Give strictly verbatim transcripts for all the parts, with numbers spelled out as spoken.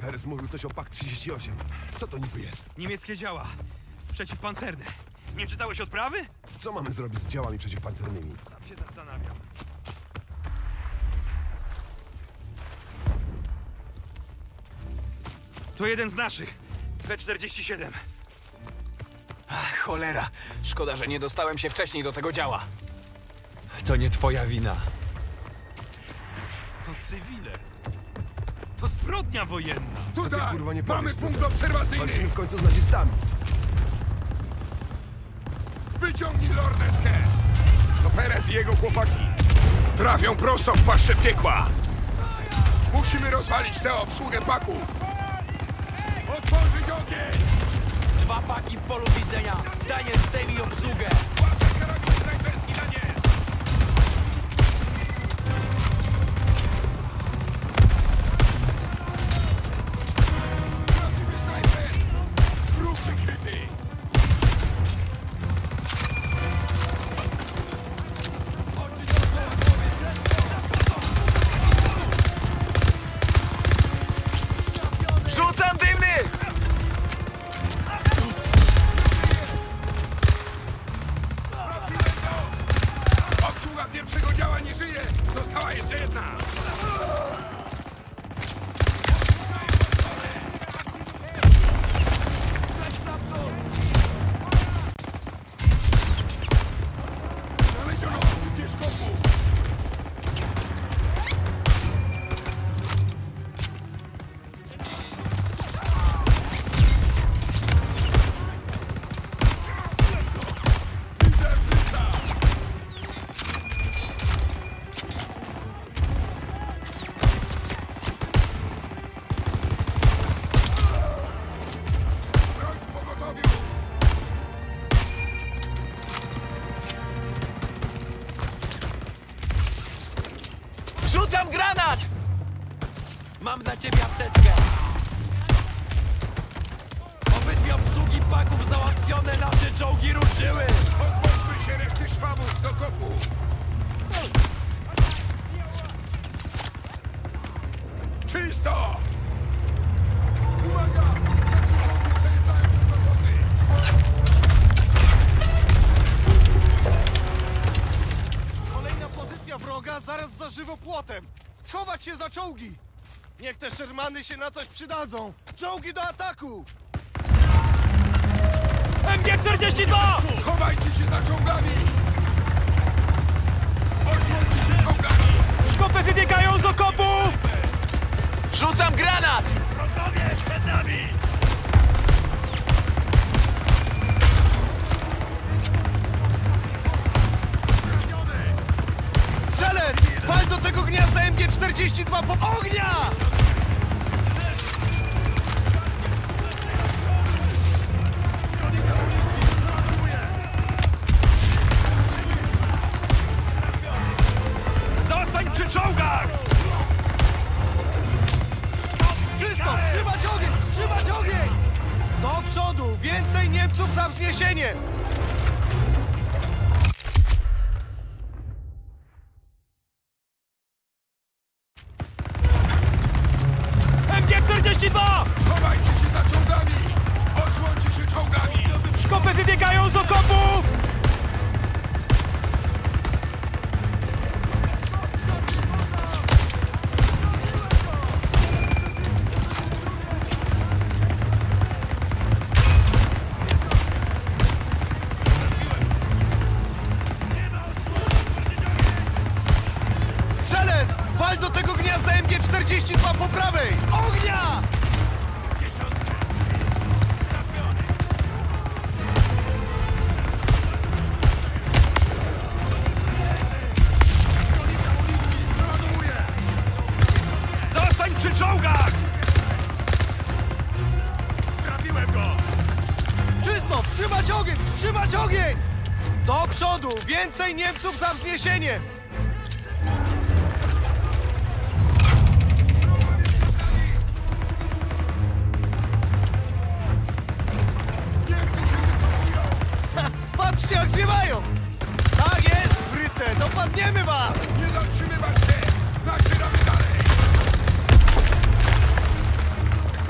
Perez mówił coś o Pak trzydzieści osiem. Co to niby jest? Niemieckie działa. Przeciwpancerne. Nie czytałeś odprawy? Co mamy zrobić z działami przeciwpancernymi? Sam się zastanawiam. To jeden z naszych. P czterdzieści siedem. Ach, cholera. Szkoda, że nie dostałem się wcześniej do tego działa. To nie twoja wina. To cywile. To zbrodnia wojenna. Co ty, Tutaj! kurwa, nie Mamy powiesz, punkt to- obserwacyjny! Walczymy w końcu z nazistami. Wyciągnij lornetkę! To Perez i jego chłopaki. Trafią prosto w paszczę piekła. Musimy rozwalić tę obsługę paków. Otworzyć ogień! Dwa paki w polu widzenia. Daniel, zdejmij obsługę. Łapę karabin snajperski na nie! Prawdziwy snajper! Wróg wykryty! Rzucam dymny! Obsługa pierwszego działa nie żyje! Została jeszcze jedna! Znaleziono pozycję szkopów! Widzę Fritza! Broń w pogotowiu! Rzucam granat! Mam dla ciebie apteczkę. Obydwie obsługi paków załatwione, nasze czołgi ruszyły. Pozbądźmy się reszty szwabów z okopu! Czysto! Uwaga! Nasze czołgi przejeżdżają przez okopy! Kolejna pozycja wroga zaraz za żywopłotem. Schować się za czołgi. Niech te Shermany się na coś przydadzą. Czołgi do ataku! M G czterdzieści dwa! Schowajcie się za czołgami! Osłońcie się czołgami! Szkopy wybiegają z okopu! Rzucam granat! Wrogowie przed nami! Strzelec! Wal do tego gniazda M G czterdzieści dwa po ognia! Zostań przy czołgach! Czysto! Wstrzymać ogień! Wstrzymać ogień! Do przodu! Więcej Niemców za wzniesienie! M G czterdzieści dwa! Schowajcie się za czołgami! Osłońcie się czołgami! Szkopy wybiegają z okopów! Strzelec! Wal do tego gniazda M G czterdzieści dwa po prawej! Ognia! Zostań przy czołgach! Trafiłem go! Czysto! Wstrzymać ogień! Wstrzymać ogień! Do przodu! Więcej Niemców za wzniesienie! Niemcy się wycofują! Ha, patrzcie jak zwiewają! Tak jest, Fryce! Dopadniemy was! Nie zatrzymywać się! Nacieramy dalej!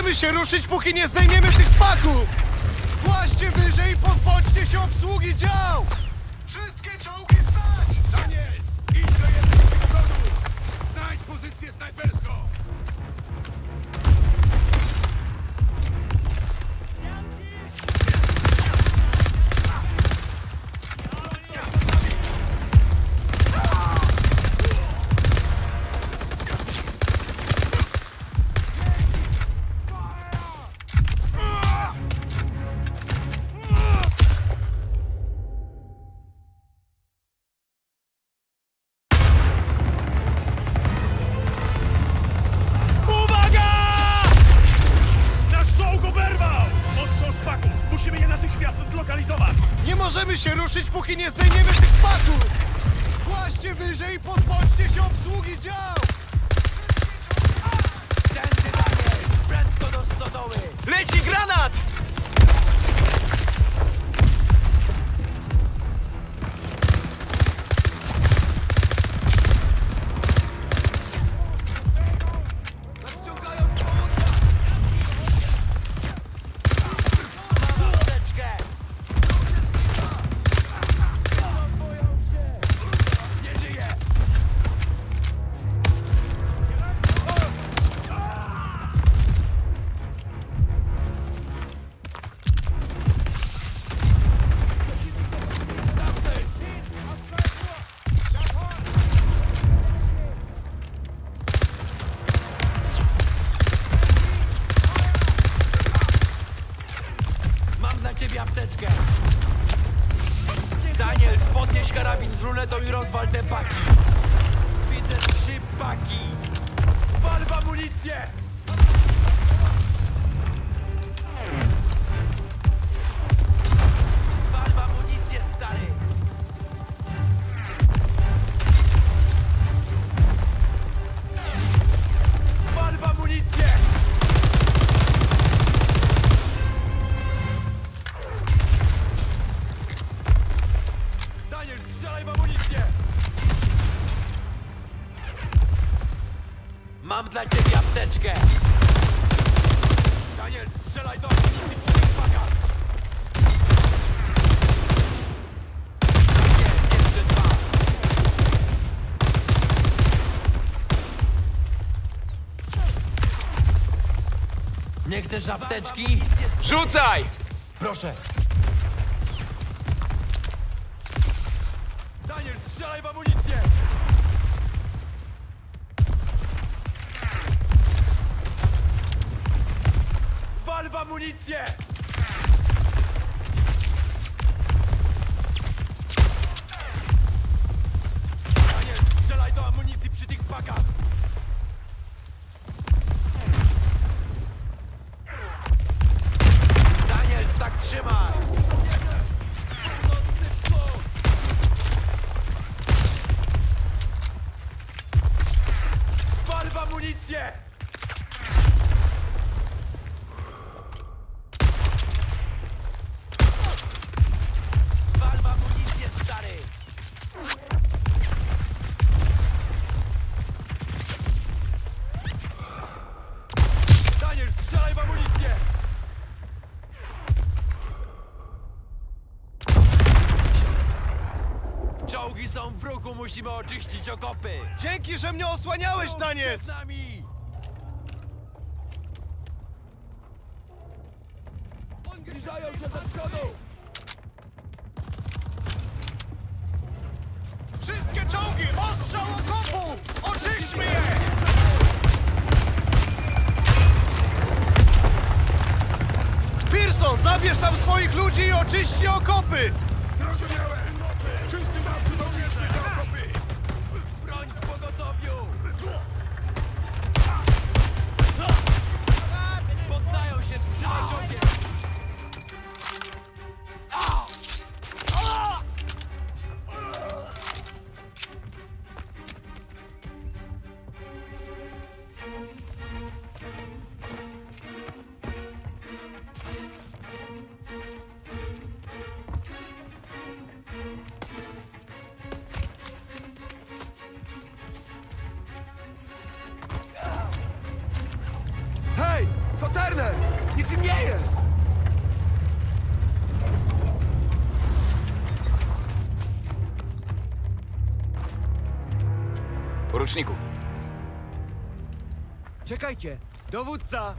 możemy się ruszyć, póki nie zdejmiemy tych paków! Właście wyżej i pozbądźcie się obsługi dział! Wszystkie czołgi stać! Tak jest! Idź do jednej z tych schodów! Znajdź pozycję snajperską! Nie możemy się ruszyć, póki nie zdejmiemy tych paków! Właście wyżej i pozbądźcie się obsługi dział! Tędy Daniels! Prędko do stodoły! Leci granat! Apteczkę. Daniels, podnieś karabin z lunetą i rozwal te paki. Widzę trzy paki. Wal w amunicję! Wal w amunicję, stary! Wal w amunicję! Strzelaj w amunicję! Mam dla ciebie apteczkę! Daniel, strzelaj do amunicji przy tych pakach! Daniel, jeszcze dwa! Nie chcesz apteczki? Rzucaj! Proszę! Daniel, strzelaj w amunicję! Wal w amunicję! Daniel, strzelaj do amunicji przy tych pakach! Daniel, tak trzymaj! Nocny wschód! Wal w amunicję! Wal w amunicję, stary! Daniel, strzelaj w amunicję! Czołgi są w ruchu, musimy oczyścić okopy! Dzięki, że mnie osłaniałeś, Daniel! Przed nami! Zbliżają się ze wschodu! Wszystkie czołgi! Ostrzał okopów! Oczyśćmy je! Pearson, zabierz tam swoich ludzi i oczyści okopy! Zrozumiałem! Wszyscy mawcy doczyśmy te okopy! Broń w pogotowiu! Poddają się, trzymaj czołgiem! Nic im nie jest! Poruczniku. Czekajcie! Dowódca!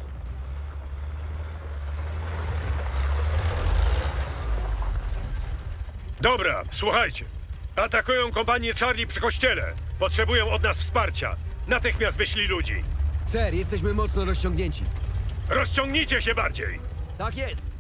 Dobra, słuchajcie. Atakują kompanię Charlie przy kościele. Potrzebują od nas wsparcia. Natychmiast wyślij ludzi. Ser, jesteśmy mocno rozciągnięci. Rozciągnijcie się bardziej. Tak jest!